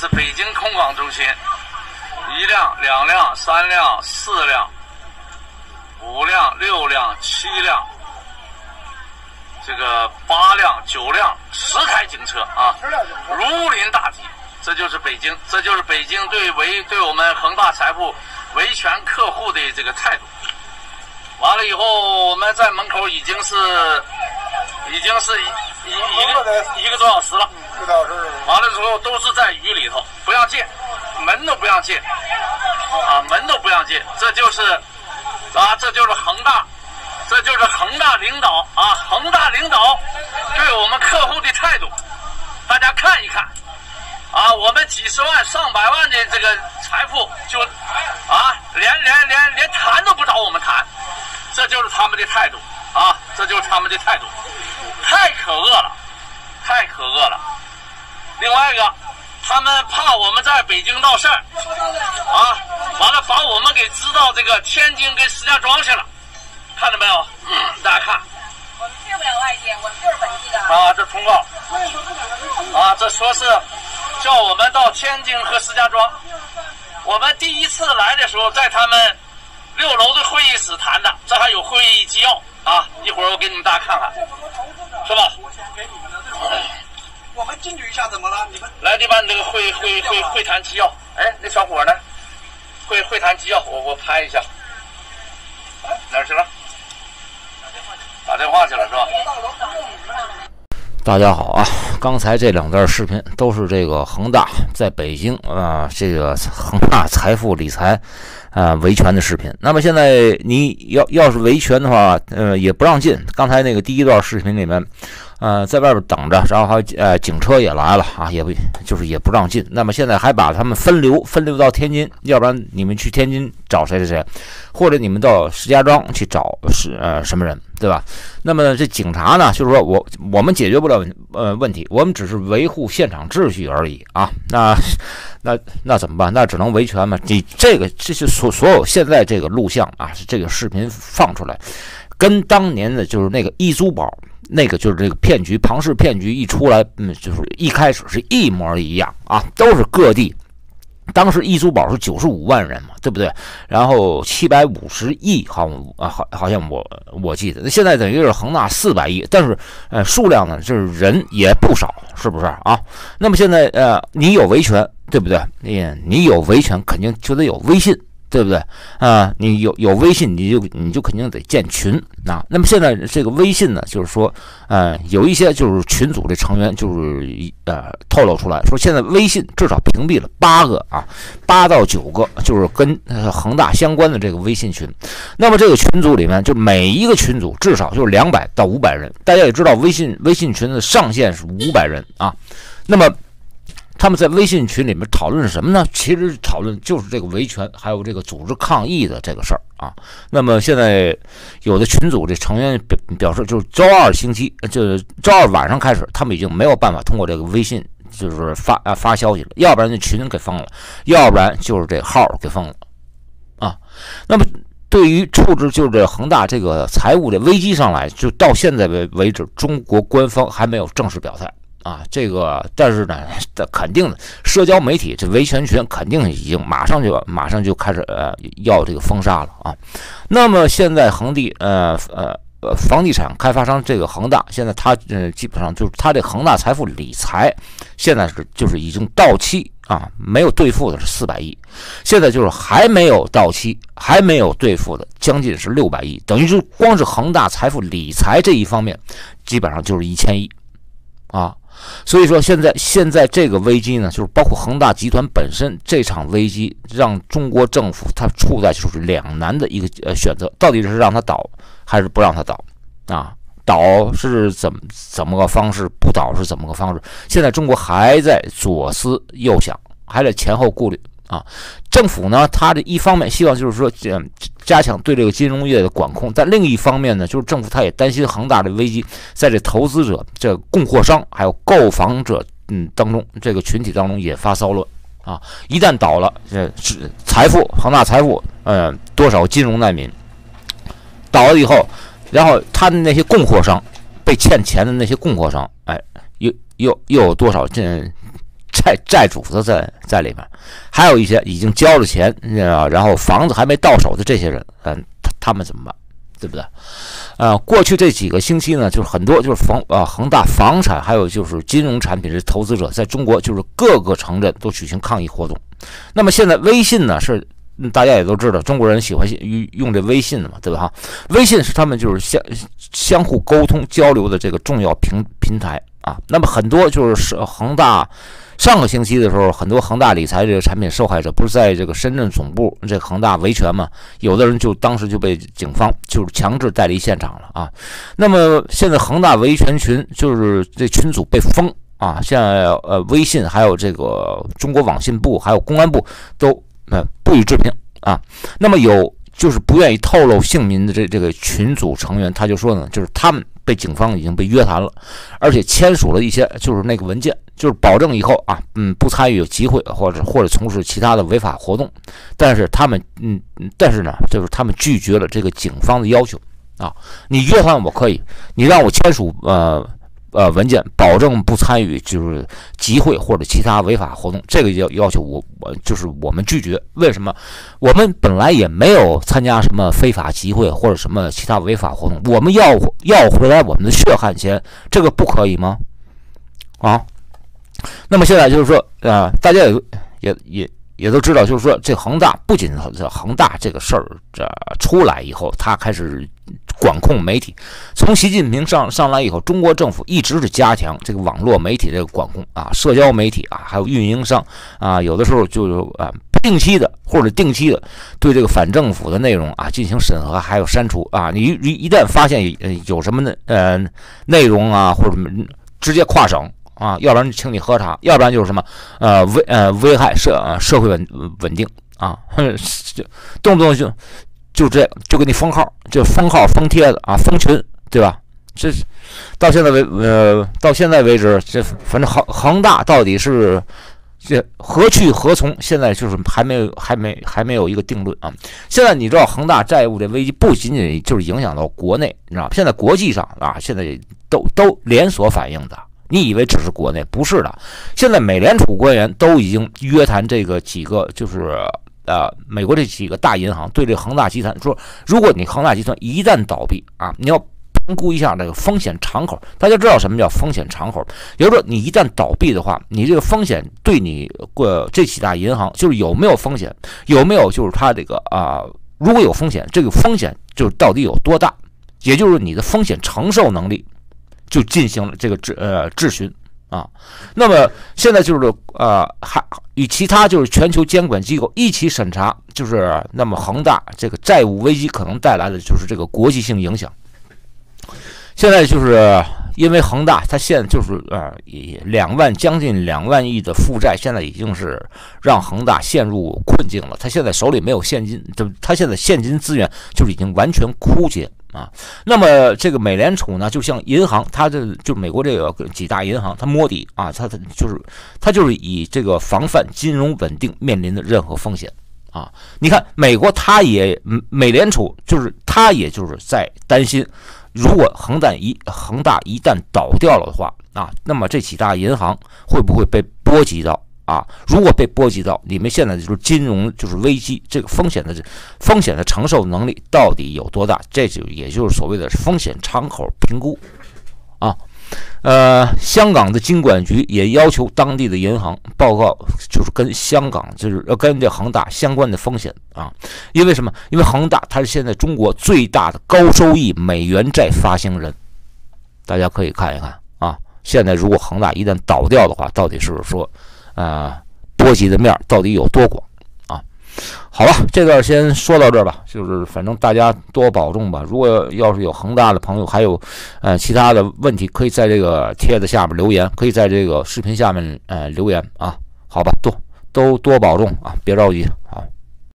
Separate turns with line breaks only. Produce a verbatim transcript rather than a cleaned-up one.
是北京空港中心，一辆、两辆、三辆、四辆、五辆、六辆、七辆，这个八辆、九辆、十台警车啊，如临大敌。这就是北京，这就是北京对维对我们恒大财富维权客户的这个态度。完了以后，我们在门口已经是已经是一一一个一个多小时了。
一个小时。
完了之后都是在雨里头，不让进，门都不让进，啊，门都不让进。这就是啊，这就是恒大，这就是恒大领导啊，恒大领导对我们客户的态度，大家看一看。啊，我们几十万、上百万的这个财富就，啊，连连连连谈都不找我们谈，这就是他们的态度啊，这就是他们的态度，太可恶了，太可恶了。另外一个，他们怕我们在北京闹事儿，啊，完了把我们给支到这个天津跟石家庄去了，看到没有？嗯，大家看。
我们去不了外地，我们就是本地的。
啊，这通告。啊，这说是。叫我们到天津和石家庄，我们第一次来的时候在他们六楼的会议室谈的，这还有会议纪要啊，一会儿我给你们大家看看，是吧？
我们进去一下怎么了？你们
来，你把你这个会会会会谈纪要，哎，那小伙呢？会会谈纪要，我我拍一下。哎，哪儿去了？打电话去了是吧？
大家好啊！刚才这两段视频都是这个恒大在北京啊、呃，这个恒大财富理财啊、呃、维权的视频。那么现在你要要是维权的话，呃，也不让进。刚才那个第一段视频里面，呃，在外边等着，然后还呃警车也来了啊，也不就是也不让进。那么现在还把他们分流分流到天津，要不然你们去天津找谁谁谁，或者你们到石家庄去找是呃什么人，对吧？那么这警察呢，就是说我我们解决不了呃问题，我们只是维护现场秩序而已啊。那那那怎么办？那只能维权嘛。你这个这是所所有现在这个录像啊，是这个视频放出来，跟当年的就是那个易租宝那个就是这个骗局庞氏骗局一出来，嗯，就是一开始是一模一样啊，都是各地。当时易租宝是九十五万人嘛，对不对？然后七百五十亿，好啊，好，好像我我记得。那现在等于是恒大四百亿，但是呃数量呢，就是人也不少，是不是啊？那么现在呃，你有维权，对不对？你你有维权，肯定就得有微信。对不对啊？你有有微信，你就你就肯定得建群啊。那么现在这个微信呢，就是说，呃，有一些就是群组的成员就是呃透露出来说，现在微信至少屏蔽了八个啊，八到九个就是跟恒大相关的这个微信群。那么这个群组里面，就每一个群组至少就是两百到五百人。大家也知道，微信微信群的上限是五百人啊。那么他们在微信群里面讨论什么呢？其实讨论就是这个维权，还有这个组织抗议的这个事儿啊。那么现在有的群组这成员表表示，就是周二星期，就是周二晚上开始，他们已经没有办法通过这个微信就是发啊发消息了，要不然就群给封了，要不然就是这号给封了啊。那么对于处置就是这恒大这个财务的危机上来，就到现在为为止，中国官方还没有正式表态。啊，这个但是呢，肯定的，社交媒体这维权群肯定已经马上就马上就开始呃要这个封杀了啊。那么现在恒地呃呃呃房地产开发商这个恒大，现在他呃基本上就是他这恒大财富理财，现在是就是已经到期啊，没有兑付的是四百亿，现在就是还没有到期，还没有兑付的将近是六百亿，等于是光是恒大财富理财这一方面，基本上就是一千亿啊。所以说现在现在这个危机呢，就是包括恒大集团本身这场危机，让中国政府它处在就是两难的一个呃选择，到底是让它倒还是不让它倒啊？倒是怎么怎么个方式，不倒是怎么个方式？现在中国还在左思右想，还在前后顾虑啊。政府呢，它的一方面希望就是说加加强对这个金融业的管控，但另一方面呢，就是政府他也担心恒大的危机在这投资者、这供货商还有购房者嗯当中这个群体当中也发骚乱啊！一旦倒了，这财富恒大财富呃多少金融难民倒了以后，然后他的那些供货商被欠钱的那些供货商，哎，又又又有多少这？ 债债主子在在里面，还有一些已经交了钱，啊，然后房子还没到手的这些人，嗯，他他们怎么办？对不对？呃，过去这几个星期呢，就是很多就是房呃恒大房产还有就是金融产品的投资者在中国就是各个城镇都举行抗议活动。那么现在微信呢是大家也都知道，中国人喜欢用这微信的嘛，对吧？哈，微信是他们就是相相互沟通交流的这个重要平平台啊。那么很多就是恒大。上个星期的时候，很多恒大理财这个产品受害者不是在这个深圳总部这个恒大维权嘛？有的人就当时就被警方就是强制带离现场了啊。那么现在恒大维权群就是这群组被封啊，现在呃微信还有这个中国网信部还有公安部都呃不予置评啊。那么有就是不愿意透露姓名的这这个群组成员，他就说呢，就是他们被警方已经被约谈了，而且签署了一些就是那个文件。就是保证以后啊，嗯，不参与集会或者或者从事其他的违法活动，但是他们，嗯，但是呢，就是他们拒绝了这个警方的要求啊。你约谈我可以，你让我签署呃呃文件，保证不参与就是集会或者其他违法活动，这个要要求我我就是我们拒绝。为什么？我们本来也没有参加什么非法集会或者什么其他违法活动，我们要要回来我们的血汗钱，这个不可以吗？啊？那么现在就是说，呃，大家也也也也都知道，就是说，这恒大不仅这恒大这个事儿这出来以后，他开始管控媒体。从习近平上上来以后，中国政府一直是加强这个网络媒体这个管控啊，社交媒体啊，还有运营商啊，有的时候就啊不定期的或者定期的对这个反政府的内容啊进行审核，还有删除啊。你一一旦发现有什么呢呃内容啊或者直接跨省。啊，要不然请你喝茶，要不然就是什么，呃危呃危害社呃社会稳稳定啊，就动不动就就这就给你封号，就封号封帖子啊，封群，对吧？这到现在为呃到现在为止，这反正恒恒大到底是这何去何从？现在就是还没有还没还没有一个定论啊。现在你知道恒大债务的危机不仅仅就是影响到国内，你知道，现在国际上啊，现在都都连锁反应的。你以为只是国内？不是的，现在美联储官员都已经约谈这个几个，就是呃美国这几个大银行，对这个恒大集团说，如果你恒大集团一旦倒闭啊，你要评估一下这个风险敞口。大家知道什么叫风险敞口？也就是说，你一旦倒闭的话，你这个风险对你呃这几大银行就是有没有风险，有没有就是它这个啊、呃，如果有风险，这个风险就是到底有多大，也就是你的风险承受能力。就进行了这个质呃质询啊，那么现在就是呃还与其他就是全球监管机构一起审查，就是那么恒大这个债务危机可能带来的就是这个国际性影响。现在就是因为恒大它现在就是呃以两万将近两万亿的负债，现在已经是让恒大陷入困境了。他现在手里没有现金，就他现在现金资源就是已经完全枯竭。啊，那么这个美联储呢，就像银行，它这就美国这个几大银行，它摸底啊，它它就是它就是以这个防范金融稳定面临的任何风险啊。你看美国，它也美联储就是它也就是在担心，如果恒大一恒大一旦倒掉了的话啊，那么这几大银行会不会被波及到？啊，如果被波及到，你们现在就是金融就是危机，这个风险的风险的承受能力到底有多大？这就也就是所谓的风险敞口评估啊。呃，香港的金管局也要求当地的银行报告，就是跟香港就是要跟这恒大相关的风险啊。因为什么？因为恒大它是现在中国最大的高收益美元债发行人，大家可以看一看啊。现在如果恒大一旦倒掉的话，到底是说。呃，波及的面到底有多广啊？好了，这段先说到这儿吧。就是反正大家多保重吧。如果要是有恒大的朋友，还有呃其他的问题，可以在这个帖子下面留言，可以在这个视频下面呃留言啊。好吧，多都多保重啊，别着急，好。